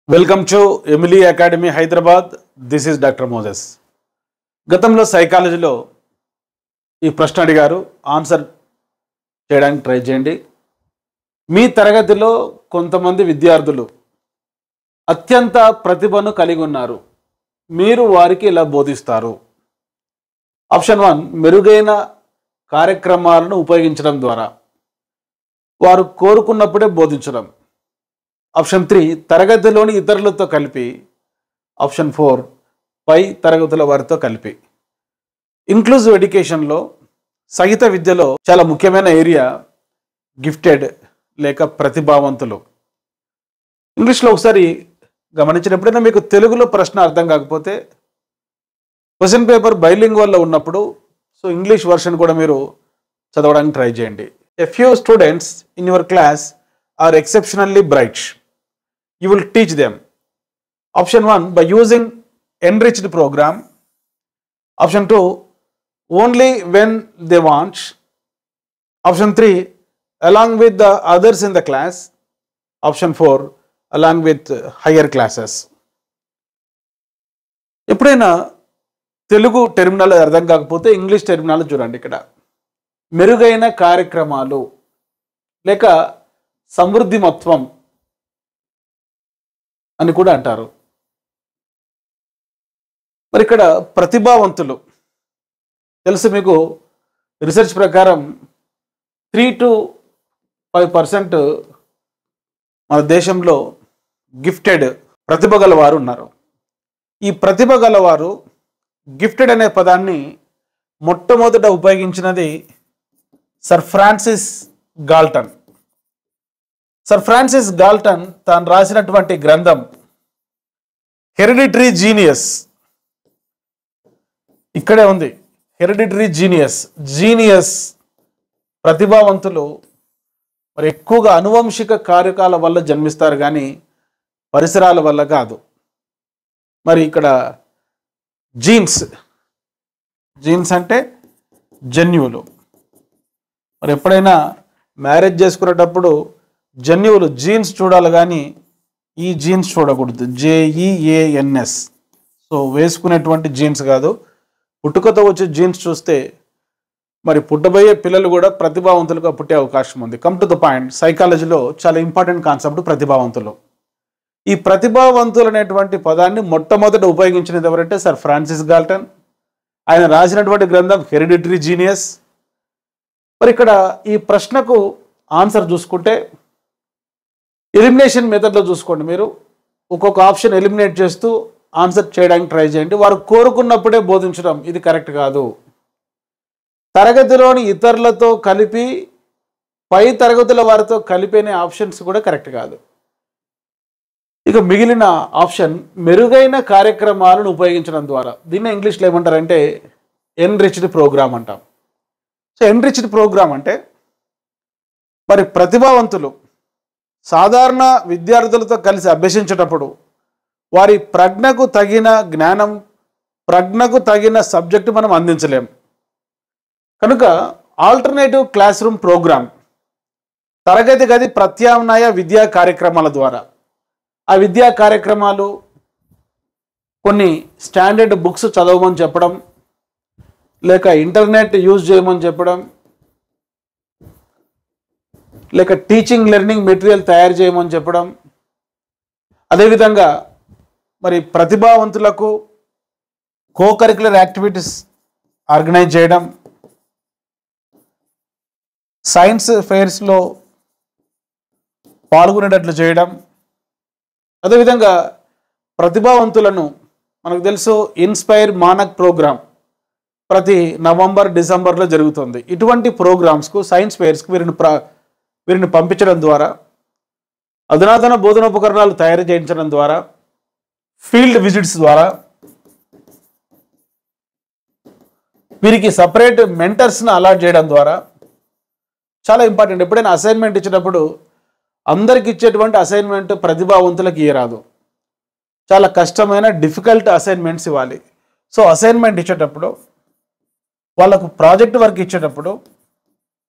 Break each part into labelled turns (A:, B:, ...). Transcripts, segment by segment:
A: Welcome to Emily academy Hyderabad. This is doctor Moses. గతంలో సైకాలజీలో ఈ ప్రశ్న అడిగారు, ఆన్సర్ చేయడానికి ట్రై చేయండి. మీ తరగతిలో కొంతమంది విద్యార్థులు అత్యంత ప్రతిభను కలిగి ఉన్నారు, మీరు వారికి ఇలా బోధిస్తారు. ఆప్షన్ 1, మెరుగైన కార్యక్రమాలను ఉపయోగించడం ద్వారా, వారు కోరుకున్నప్పుడే బోధించడం. ఆప్షన్ 3, తరగతిలోని ఇతరులతో కలిపి. ఆప్షన్ 4, పై తరగతుల వారితో కలిపి. ఇంక్లూజివ్ ఎడ్యుకేషన్లో, సహిత విద్యలో చాలా ముఖ్యమైన ఏరియా గిఫ్టెడ్ లేక ప్రతిభావంతులు. ఇంగ్లీష్లో ఒకసారి గమనించినప్పుడైనా మీకు తెలుగులో ప్రశ్న అర్థం కాకపోతే క్వశ్చన్ పేపర్ బైలింగ్వల్లో ఉన్నప్పుడు ఇంగ్లీష్ వర్షన్ కూడా మీరు చదవడానికి ట్రై చేయండి. A few students in your class are exceptionally bright. You will teach them. Option 1, by using enriched program. Option 2, only when they want. Option 3, along with the others in the class. Option 4, along with higher classes. ఎప్పుడైనా Telugu terminology అర్థం కాకపోతే English terminology చూడండి. ఇక్కడ మెరుగైన కార్యక్రమాలు లేక సమృద్ధిమత్వం అని కూడా అంటారు. మరి ఇక్కడ ప్రతిభావంతులు తెలుసు మీకు, రీసెర్చ్ ప్రకారం 3 to 5% మన దేశంలో గిఫ్టెడ్ ప్రతిభ గలవారు ఉన్నారు. ఈ ప్రతిభ గలవారు గిఫ్టెడ్ అనే పదాన్ని మొట్టమొదట ఉపయోగించినది sir Francis Galton. Sir Francis Galton తాను రాసినటువంటి గ్రంథం హెరిడిటరీ జీనియస్, ఇక్కడే ఉంది. హెరిడిటరీ జీనియస్ ప్రతిభావంతులు మరి ఎక్కువగా అనువంశిక కారకాల వల్ల జన్మిస్తారు కానీ పరిసరాల వల్ల కాదు. మరి ఇక్కడ జీన్స్ అంటే జన్యువులు. మరి ఎప్పుడైనా మ్యారేజ్ చేసుకునేటప్పుడు జన్యువులు జీన్స్ చూడాలి కానీ ఈ జీన్స్ చూడకూడదు, JEANS. వేసుకునేటువంటి జీన్స్ కాదు, పుట్టుకతో వచ్చే జీన్స్ చూస్తే మరి పుట్టబోయే పిల్లలు కూడా ప్రతిభావంతులుగా పుట్టే అవకాశం ఉంది. కమ్ టు ద పాయింట్, సైకాలజీలో చాలా ఇంపార్టెంట్ కాన్సెప్ట్ ప్రతిభావంతులు. ఈ ప్రతిభావంతులు అనేటువంటి పదాన్ని మొట్టమొదట ఉపయోగించినది ఎవరంటే సర్ ఫ్రాన్సిస్ గాల్టన్. ఆయన రాసినటువంటి గ్రంథం హెరిడిటరీ జీనియస్. మరి ఇక్కడ ఈ ప్రశ్నకు ఆన్సర్ చూసుకుంటే ఎలిమినేషన్ మెథడ్లో చూసుకోండి. మీరు ఒక్కొక్క ఆప్షన్ ఎలిమినేట్ చేస్తూ ఆన్సర్ చేయడానికి ట్రై చేయండి. వారు కోరుకున్నప్పుడే బోధించడం ఇది కరెక్ట్ కాదు. తరగతిలోని ఇతరులతో కలిపి పై తరగతుల వారితో కలిపేనే ఆప్షన్స్ కూడా కరెక్ట్ కాదు. ఇక మిగిలిన ఆప్షన్ మెరుగైన కార్యక్రమాలను ఉపయోగించడం ద్వారా, దీన్ని ఇంగ్లీష్లో ఏమంటారంటే ఎన్రిచ్డ్ ప్రోగ్రామ్ అంటాం. ఎన్రిచ్డ్ ప్రోగ్రామ్ అంటే మరి ప్రతిభావంతులు సాధారణ విద్యార్థులతో కలిసి అభ్యసించేటప్పుడు వారి ప్రజ్ఞకు తగిన జ్ఞానం, ప్రజ్ఞకు తగిన సబ్జెక్టు మనం అందించలేం. కనుక ఆల్టర్నేటివ్ క్లాస్ రూమ్ ప్రోగ్రామ్, తరగతి గది ప్రత్యామ్నాయ విద్యా కార్యక్రమాల ద్వారా, ఆ విద్యా కార్యక్రమాలు కొన్ని స్టాండర్డ్ బుక్స్ చదవమని చెప్పడం, లేక ఇంటర్నెట్ యూజ్ చేయమని చెప్పడం, లేక టీచింగ్ లెర్నింగ్ మెటీరియల్ తయారు చేయమని చెప్పడం, అదేవిధంగా మరి ప్రతిభావంతులకు కోకరిక్యులర్ యాక్టివిటీస్ ఆర్గనైజ్ చేయడం, సైన్స్ ఫెయిర్స్లో పాల్గొనేటట్లు చేయడం, అదేవిధంగా ప్రతిభావంతులను మనకు తెలుసు ఇన్స్పైర్ మానక్ ప్రోగ్రామ్ ప్రతి నవంబర్ డిసెంబర్లో జరుగుతుంది. ఇటువంటి ప్రోగ్రామ్స్కు, సైన్స్ ఫెయిర్స్కు వీరిని పంపించడం ద్వారా, అధునాతన బోధనోపకరణాలు తయారు చేయించడం ద్వారా, ఫీల్డ్ విజిట్స్ ద్వారా, వీరికి సపరేట్ మెంటర్స్ను అలాట్ చేయడం ద్వారా చాలా ఇంపార్టెంట్. ఎప్పుడైనా అసైన్మెంట్ ఇచ్చినప్పుడు అందరికి ఇచ్చేటువంటి అసైన్మెంట్ ప్రతిభావంతులకు ఇయ్యరాదు. చాలా కష్టమైన డిఫికల్ట్ అసైన్మెంట్స్ ఇవ్వాలి. అసైన్మెంట్ ఇచ్చేటప్పుడు, వాళ్ళకు ప్రాజెక్ట్ వర్క్ ఇచ్చేటప్పుడు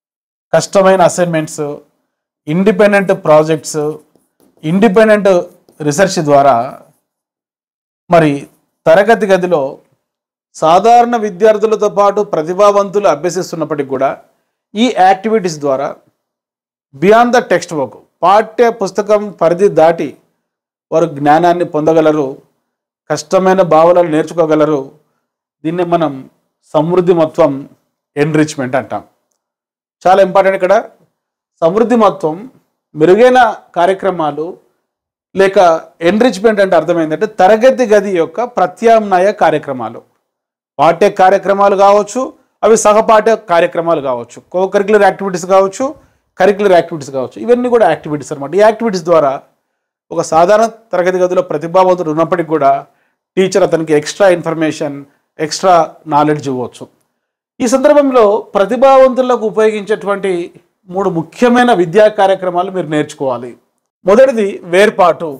A: కష్టమైన assignments, independent projects, independent research ద్వారా మరి తరగతి గదిలో సాధారణ విద్యార్థులతో పాటు ప్రతిభావంతులు అభ్యసిస్తున్నప్పటికీ కూడా ఈ యాక్టివిటీస్ ద్వారా బియాండ్ ద టెక్స్ట్ బుక్, పాఠ్య పుస్తకం పరిధి దాటి వారు జ్ఞానాన్ని పొందగలరు, కష్టమైన భావనలు నేర్చుకోగలరు. దీన్ని మనం సమృద్ధిమత్వం, ఎన్రిచ్మెంట్ అంటాం. చాలా ఇంపార్టెంట్ ఇక్కడ. సమృద్ధిమత్వం మెరుగైన కార్యక్రమాలు, లేక ఎన్రిచ్మెంట్ అంటే అర్థమైందంటే తరగతి గది యొక్క ప్రత్యామ్నాయ కార్యక్రమాలు. పాఠ్య కార్యక్రమాలు కావచ్చు, అవి సహపాఠ్య కార్యక్రమాలు కావచ్చు, కో కరిక్యులర్ యాక్టివిటీస్ కావచ్చు, కరిక్యులర్ యాక్టివిటీస్ కావచ్చు. ఇవన్నీ కూడా యాక్టివిటీస్ అనమాట. ఈ యాక్టివిటీస్ ద్వారా ఒక సాధారణ తరగతి గదిలో ప్రతిభావంతుడు ఉన్నప్పటికీ కూడా టీచర్ అతనికి ఎక్స్ట్రా ఇన్ఫర్మేషన్, ఎక్స్ట్రా నాలెడ్జ్ ఇవ్వచ్చు. ఈ సందర్భంలో ప్రతిభావంతులకు ఉపయోగించేటువంటి 3 ముఖ్యమైన విద్యా కార్యక్రమాలు మీరు నేర్చుకోవాలి. మొదటిది వేర్పాటు.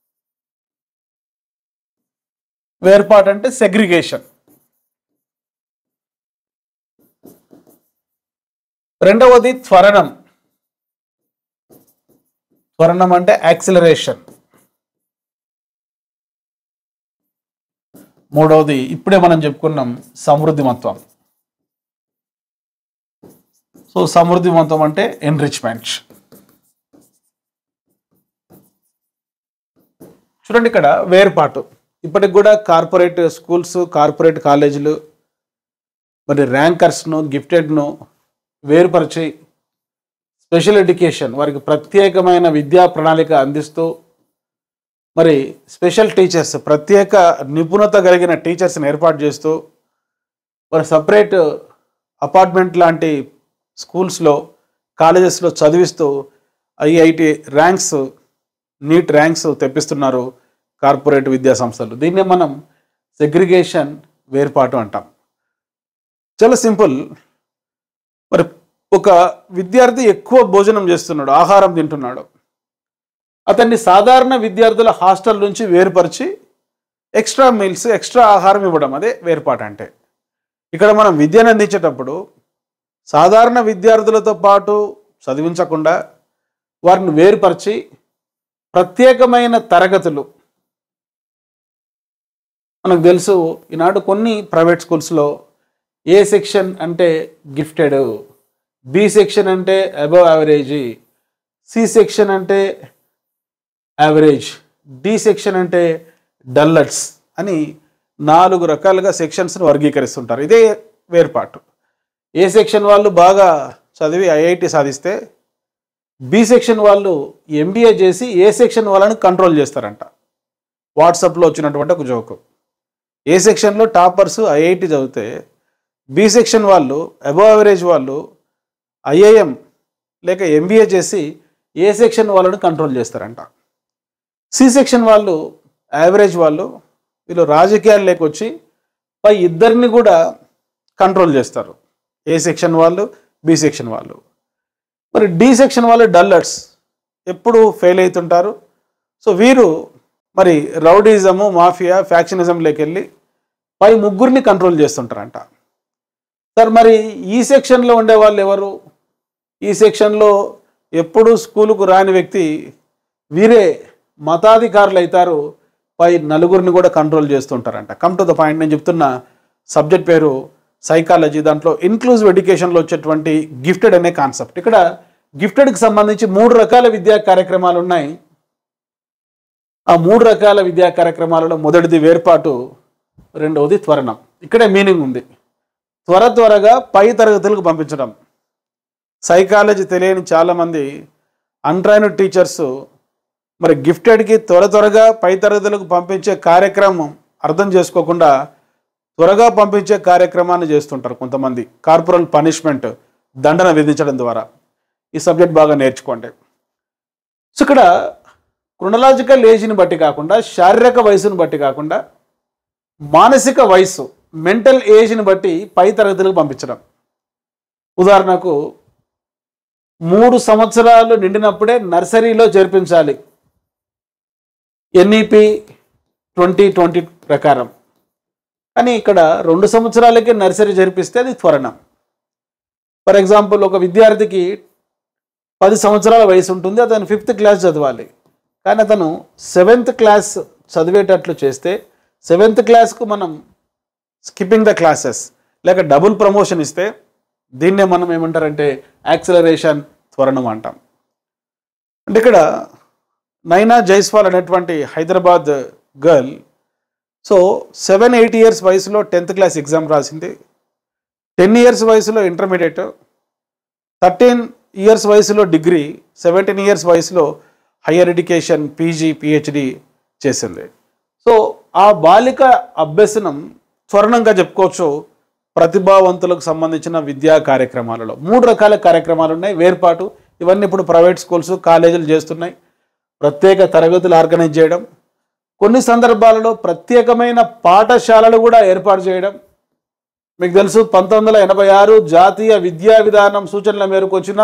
A: వేర్పాటు అంటే సెగ్రిగేషన్. రెండవది త్వరణం. త్వరణం అంటే యాక్సిలరేషన్. మూడవది ఇప్పుడే మనం చెప్పుకున్నాం సమృద్ధిమత్వం. సో సమృద్ధిమత్వం అంటే ఎన్రిచ్మెంట్. చూడండి ఇక్కడ వేర్పాటు. ఇప్పటికి కూడా కార్పొరేట్ స్కూల్స్, కార్పొరేట్ కాలేజీలు మరి ర్యాంకర్స్ను, గిఫ్టెడ్ను వేరుపరిచి స్పెషల్ ఎడ్యుకేషన్, వారికి ప్రత్యేకమైన విద్యా ప్రణాళిక అందిస్తూ మరి స్పెషల్ టీచర్స్, ప్రత్యేక నిపుణత కలిగిన టీచర్స్ని ఏర్పాటు చేస్తూ మరి సపరేట్ అపార్ట్మెంట్ లాంటి స్కూల్స్లో, కాలేజెస్లో చదివిస్తూ ఐఐటి ర్యాంక్స్, నీట్ ర్యాంక్స్ తెప్పిస్తున్నారు కార్పొరేట్ విద్యా సంస్థలు. దీన్నే మనం సెగ్రిగేషన్, వేర్పాటు అంటాం. చాలా సింపుల్. మరి ఒక విద్యార్థి ఎక్కువ భోజనం చేస్తున్నాడు, ఆహారం తింటున్నాడు, అతన్ని సాధారణ విద్యార్థుల హాస్టల్ నుంచి వేరుపరిచి ఎక్స్ట్రా మీల్స్, ఎక్స్ట్రా ఆహారం ఇవ్వడం, అదే వేర్పాటు అంటే. ఇక్కడ మనం విద్యను అందించేటప్పుడు సాధారణ విద్యార్థులతో పాటు చదివించకుండా వారిని వేరుపరిచి ప్రత్యేకమైన తరగతులు. మనకు తెలుసు ఈనాడు కొన్ని ప్రైవేట్ స్కూల్స్లో ఏ సెక్షన్ అంటే గిఫ్టెడ్, బి సెక్షన్ అంటే అబవ్ యావరేజ్, సి సెక్షన్ అంటే యావరేజ్, డి సెక్షన్ అంటే డల్లర్స్ అని 4 రకాలుగా సెక్షన్స్ని వర్గీకరిస్తుంటారు. ఇదే వేర్పాటు. ఏ సెక్షన్ వాళ్ళు బాగా చదివి ఐఐటి సాధిస్తే బి సెక్షన్ వాళ్ళు ఎంబీఏ చేసి ఏ సెక్షన్ వాళ్ళని కంట్రోల్ చేస్తారంట. వాట్సాప్లో వచ్చినటువంటి ఒక జోకు. ఏ సెక్షన్లో టాపర్స్ ఐఐటి చదివితే బి సెక్షన్ వాళ్ళు, అబవ్ యావరేజ్ వాళ్ళు ఐఐఎం లేక ఎంబీఏ చేసి ఏ సెక్షన్ వాళ్ళని కంట్రోల్ చేస్తారంట. సి సెక్షన్ వాళ్ళు, యావరేజ్ వాళ్ళు, వీళ్ళు రాజకీయాలు లేకొచ్చి పై ఇద్దరిని కూడా కంట్రోల్ చేస్తారు. ఏ సెక్షన్ వాళ్ళు, బి సెక్షన్ వాళ్ళు. మరి డి సెక్షన్ వాళ్ళు డల్లర్స్, ఎప్పుడు ఫెయిల్ అవుతుంటారు. సో వీరు మరి రౌడీజము, మాఫియా, ఫ్యాక్షనిజంలోకి వెళ్ళి పై ముగ్గురిని కంట్రోల్ చేస్తుంటారంట. సార్ మరి ఈ సెక్షన్లో ఉండే వాళ్ళు ఎవరు? ఈ సెక్షన్లో ఎప్పుడు స్కూలుకు రాని వ్యక్తి వీరే మతాధికారులు అవుతారు, పై నలుగురిని కూడా కంట్రోల్ చేస్తుంటారంట. Come to the point. నేను చెప్తున్న సబ్జెక్ట్ పేరు సైకాలజీ. దాంట్లో ఇన్క్లూజివ్ ఎడ్యుకేషన్లో వచ్చేటువంటి గిఫ్టెడ్ అనే కాన్సెప్ట్. ఇక్కడ గిఫ్టెడ్కి సంబంధించి 3 రకాల విద్యా కార్యక్రమాలు ఉన్నాయి. ఆ 3 రకాల విద్యా కార్యక్రమాలలో మొదటిది వేర్పాటు, రెండవది త్వరణం. ఇక్కడే మీనింగ్ ఉంది. త్వరగా పై తరగతులకు పంపించడం. సైకాలజీ తెలియని చాలామంది అన్ట్రైన్డ్ టీచర్స్ మరి గిఫ్టెడ్కి త్వరగా పై తరగతులకు పంపించే కార్యక్రమం అర్థం చేసుకోకుండా త్వరగా పంపించే కార్యక్రమాన్ని చేస్తుంటారు కొంతమంది. కార్పొరల్ పనిష్మెంట్, దండన విధించడం ద్వారా. ఈ సబ్జెక్ట్ బాగా నేర్చుకోండి. సో ఇక్కడ క్రోనలాజికల్ ఏజ్ని బట్టి కాకుండా, శారీరక వయసును బట్టి కాకుండా, మానసిక వయసు, మెంటల్ ఏజ్ని బట్టి పై తరగతులకు పంపించడం. ఉదాహరణకు 3 సంవత్సరాలు నిండినప్పుడే నర్సరీలో చేర్పించాలి ఎన్ఈపి 2020 ప్రకారం. కానీ ఇక్కడ 2 సంవత్సరాలకే నర్సరీ చేర్పిస్తే అది త్వరణం. ఫర్ ఎగ్జాంపుల్, ఒక విద్యార్థికి 10 సంవత్సరాల వయసు ఉంటుంది, అతను 5th క్లాస్ చదవాలి. కానీ అతను 7th క్లాస్ చదివేటట్లు చేస్తే 7th క్లాస్కు మనం స్కిప్పింగ్ ద క్లాసెస్ లేక డబుల్ ప్రమోషన్ ఇస్తే దీన్నే మనం ఏమంటారంటే యాక్సిలరేషన్, త్వరణం అంటాం. అంటే ఇక్కడ నైనా జైస్వాల్ అనేటువంటి హైదరాబాద్ గర్ల్ 7-8 ఇయర్స్ వయసులో 10th క్లాస్ ఎగ్జామ్ రాసింది. 10 ఇయర్స్ వయసులో ఇంటర్మీడియట్, 13 ఇయర్స్ వయసులో డిగ్రీ, 17 ఇయర్స్ వయసులో హయ్యర్ ఎడ్యుకేషన్ పీజీ, పిహెచ్డి చేసింది. ఆ బాలిక అభ్యసనం త్వరణంగా చెప్పుకోవచ్చు. ప్రతిభావంతులకు సంబంధించిన విద్యా కార్యక్రమాలలో 3 రకాల కార్యక్రమాలు ఉన్నాయి. వేర్పాటు, ఇవన్నీ ఇప్పుడు ప్రైవేట్ స్కూల్స్, కాలేజీలు చేస్తున్నాయి. ప్రత్యేక తరగతులు ఆర్గనైజ్ చేయడం, కొన్ని సందర్భాలలో ప్రత్యేకమైన పాఠశాలలు కూడా ఏర్పాటు చేయడం. మీకు తెలుసు 1986 జాతీయ విద్యా విధానం సూచనల మేరకు వచ్చిన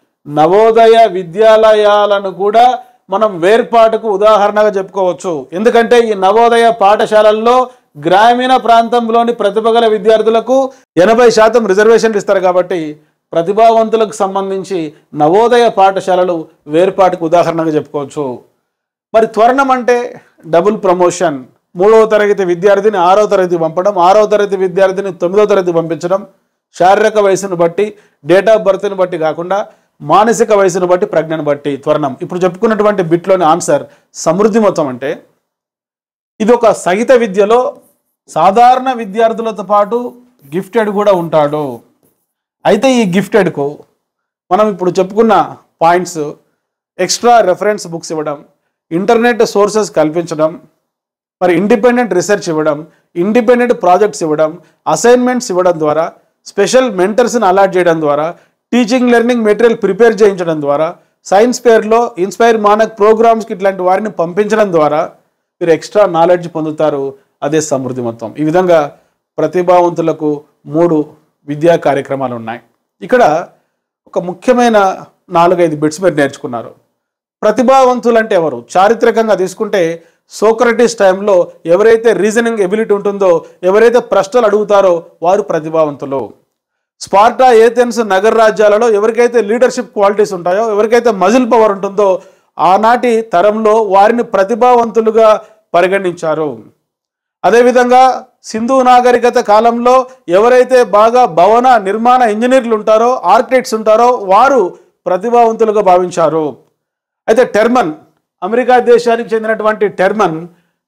A: నవోదయ విద్యాలయాలను కూడా మనం వేర్పాటుకు ఉదాహరణగా చెప్పుకోవచ్చు. ఎందుకంటే ఈ నవోదయ పాఠశాలల్లో గ్రామీణ ప్రాంతంలోని ప్రతిభ గల విద్యార్థులకు 80% రిజర్వేషన్లు ఇస్తారు. కాబట్టి ప్రతిభావంతులకు సంబంధించి నవోదయ పాఠశాలలు వేర్పాటుకు ఉదాహరణగా చెప్పుకోవచ్చు. మరి త్వరణం అంటే డబుల్ ప్రమోషన్. 3వ తరగతి విద్యార్థిని 6వ తరగతి పంపడం, 6వ తరగతి విద్యార్థిని 9వ తరగతి పంపించడం. శారీరక వయసును బట్టి, డేట్ ఆఫ్ బర్త్ని బట్టి కాకుండా మానసిక వయసును బట్టి, ప్రజ్ఞను బట్టి త్వరణం. ఇప్పుడు చెప్పుకున్నటువంటి బిట్లోని ఆన్సర్ సమృద్ధి మొత్తం. అంటే ఇది ఒక సహిత విద్యలో సాధారణ విద్యార్థులతో పాటు గిఫ్టెడ్ కూడా ఉంటాడు. అయితే ఈ గిఫ్టెడ్కు మనం ఇప్పుడు చెప్పుకున్న పాయింట్స్, ఎక్స్ట్రా రెఫరెన్స్ బుక్స్ ఇవ్వడం, ఇంటర్నెట్ సోర్సెస్ కల్పించడం, మరి ఇండిపెండెంట్ రీసెర్చ్ ఇవ్వడం, ఇండిపెండెంట్ ప్రాజెక్ట్స్ ఇవ్వడం, అసైన్మెంట్స్ ఇవ్వడం ద్వారా, స్పెషల్ మెంటర్స్ని అలాట్ చేయడం ద్వారా, టీచింగ్ లెర్నింగ్ మెటీరియల్ ప్రిపేర్ చేయించడం ద్వారా, సైన్స్ ఫేర్లో ఇన్స్పైర్ మానక్ ప్రోగ్రామ్స్కి ఇట్లాంటి వారిని పంపించడం ద్వారా మీరు ఎక్స్ట్రా నాలెడ్జ్ పొందుతారు. అదే సమృద్ధి మొత్తం. ఈ విధంగా ప్రతిభావంతులకు 3 విద్యా కార్యక్రమాలు ఉన్నాయి. ఇక్కడ ఒక ముఖ్యమైన 4-5 బిట్స్ మీరు నేర్చుకున్నారు. ప్రతిభావంతులు అంటే ఎవరు? చారిత్రకంగా తీసుకుంటే సోక్రటీస్ టైంలో ఎవరైతే రీజనింగ్ ఎబిలిటీ ఉంటుందో, ఎవరైతే ప్రశ్నలు అడుగుతారో వారు ప్రతిభావంతులు. స్పార్టా, ఏథెన్స్ నగర రాజ్యాలలో ఎవరికైతే లీడర్షిప్ క్వాలిటీస్ ఉంటాయో, ఎవరికైతే మజిల్ పవర్ ఉంటుందో ఆనాటి తరంలో వారిని ప్రతిభావంతులుగా పరిగణించారు. అదేవిధంగా సింధు నాగరికత కాలంలో ఎవరైతే బాగా భవన నిర్మాణ ఇంజనీర్లు ఉంటారో, ఆర్కిటెక్ట్స్ ఉంటారో వారు ప్రతిభావంతులుగా భావించారు. అయితే టెర్మన్, అమెరికా దేశానికి చెందినటువంటి టెర్మన్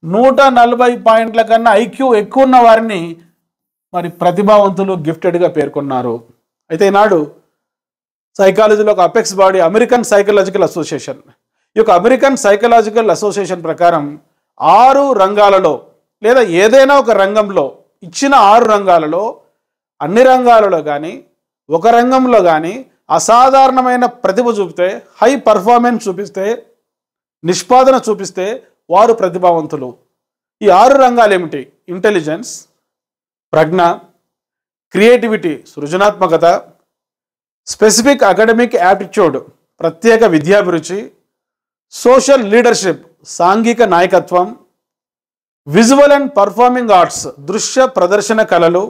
A: 140 పాయింట్ల కన్నా ఐక్యూ ఎక్కువ ఉన్న వారిని మరి ప్రతిభావంతులు, గిఫ్టెడ్గా పేర్కొన్నారు. అయితే ఈనాడు సైకాలజీలో ఒక apex body American psychological association. ఈ యొక్క అమెరికన్ సైకలాజికల్ అసోసియేషన్ ప్రకారం 6 రంగాలలో లేదా ఏదైనా ఒక రంగంలో ఇచ్చిన 6 రంగాలలో అన్ని రంగాలలో కానీ ఒక రంగంలో కానీ అసాధారణమైన ప్రతిభ చూపితే, హై పర్ఫార్మెన్స్ చూపిస్తే, నిష్పాదన చూపిస్తే వారు ప్రతిభావంతులు. ఈ 6 రంగాలు ఏమిటి? ఇంటెలిజెన్స్, ప్రజ్ఞ, క్రియేటివిటీ సృజనాత్మకత, స్పెసిఫిక్ అకాడమిక్ యాప్టిట్యూడ్ ప్రత్యేక విద్యాభిరుచి, సోషల్ లీడర్షిప్ సాంఘిక నాయకత్వం, విజువల్ అండ్ పర్ఫార్మింగ్ ఆర్ట్స్ దృశ్య ప్రదర్శన కళలు,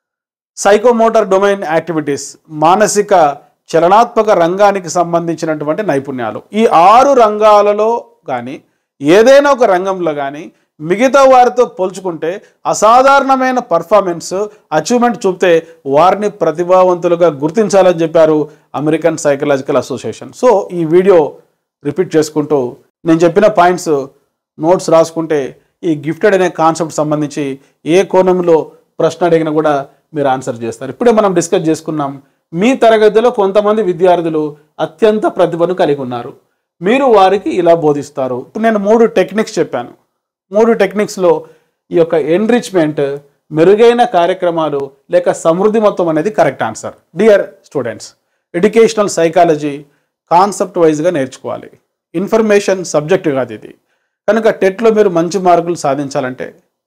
A: సైకోమోటర్ డొమైన్ యాక్టివిటీస్ మానసిక చలనాత్మక రంగానికి సంబంధించినటువంటి నైపుణ్యాలు. ఈ 6 రంగాలలో కానీ ఏదైనా ఒక రంగంలో కానీ మిగతా వారితో పోల్చుకుంటే అసాధారణమైన పర్ఫార్మెన్స్, అచీవ్మెంట్ చూపితే వారిని ప్రతిభావంతులుగా గుర్తించాలని చెప్పారు అమెరికన్ సైకలాజికల్ అసోసియేషన్. సో ఈ వీడియో రిపీట్ చేసుకుంటూ నేను చెప్పిన పాయింట్స్ నోట్స్ రాసుకుంటే ఈ గిఫ్టెడ్ అనే కాన్సెప్ట్ సంబంధించి ఏ కోణంలో ప్రశ్న అడిగినా కూడా మీరు ఆన్సర్ చేస్తారు. ఇప్పుడే మనం డిస్కస్ చేసుకున్నాం, మీ తరగతిలో కొంతమంది విద్యార్థులు అత్యంత ప్రతిభను కలిగి ఉన్నారు, మీరు వారికి ఇలా బోధిస్తారు. ఇప్పుడు నేను 3 టెక్నిక్స్ చెప్పాను. 3 టెక్నిక్స్లో ఈ యొక్క ఎన్రిచ్మెంట్, మెరుగైన కార్యక్రమాలు లేక సమృద్ధి మొత్తం అనేది correct answer. Dear students, educational psychology concept వైజ్గా నేర్చుకోవాలి. ఇన్ఫర్మేషన్ సబ్జెక్ట్ కాదు ఇది. కనుక టెట్లో మీరు మంచి మార్కులు సాధించాలంటే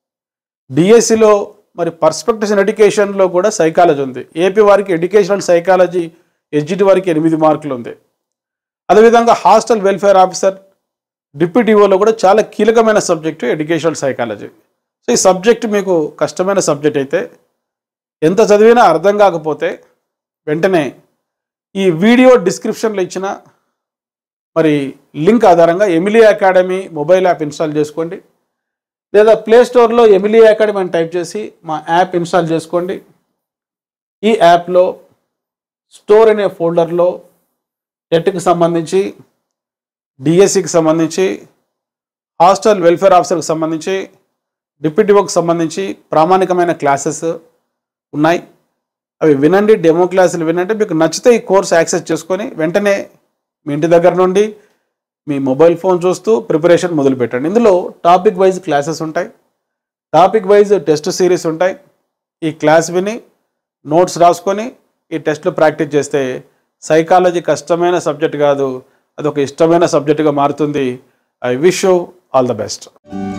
A: డిఎస్సిలో మరి పర్స్పెక్టివ్స్ ఇన్ ఎడ్యుకేషన్లో కూడా సైకాలజీ ఉంది. ఏపీ వారికి ఎడ్యుకేషనల్ సైకాలజీ, ఎస్జిటి వారికి 8 మార్కులు ఉంది. అదేవిధంగా హాస్టల్ వెల్ఫేర్ ఆఫీసర్, డిప్యూటీఓలో కూడా చాలా కీలకమైన సబ్జెక్టు ఎడ్యుకేషనల్ సైకాలజీ. సో ఈ సబ్జెక్ట్ మీకు కష్టమైన సబ్జెక్ట్ అయితే, ఎంత చదివినా అర్థం కాకపోతే వెంటనే ఈ వీడియో డిస్క్రిప్షన్లో ఇచ్చిన మరి లింక్ ఆధారంగా Emily academy mobile app install చేసుకోండి, లేదా ప్లే స్టోర్లో ఎమిలీ అకాడమీ అని టైప్ చేసి మా యాప్ ఇన్స్టాల్ చేసుకోండి. ఈ యాప్లో స్టోర్ అనే ఫోల్డర్లో టెట్కి సంబంధించి, డిఎస్సికి సంబంధించి, హాస్టల్ వెల్ఫేర్ ఆఫీసర్కి సంబంధించి, డిప్యూటీఓకి సంబంధించి ప్రామాణికమైన క్లాసెస్ ఉన్నాయి. అవి వినండి, డెమో క్లాసులు వినండి. మీకు నచ్చితే ఈ కోర్స్ యాక్సెస్ చేసుకొని వెంటనే మీ ఇంటి దగ్గర నుండి మీ మొబైల్ ఫోన్ చూస్తూ ప్రిపరేషన్ మొదలుపెట్టండి. ఇందులో టాపిక్ వైజ్ క్లాసెస్ ఉంటాయి, టాపిక్ వైజ్ టెస్ట్ సిరీస్ ఉంటాయి. ఈ క్లాస్ విని నోట్స్ రాసుకొని ఈ టెస్ట్లు ప్రాక్టీస్ చేస్తే సైకాలజీ కష్టమైన సబ్జెక్ట్ కాదు, అదొక ఇష్టమైన సబ్జెక్టుగా మారుతుంది. I wish you all the best.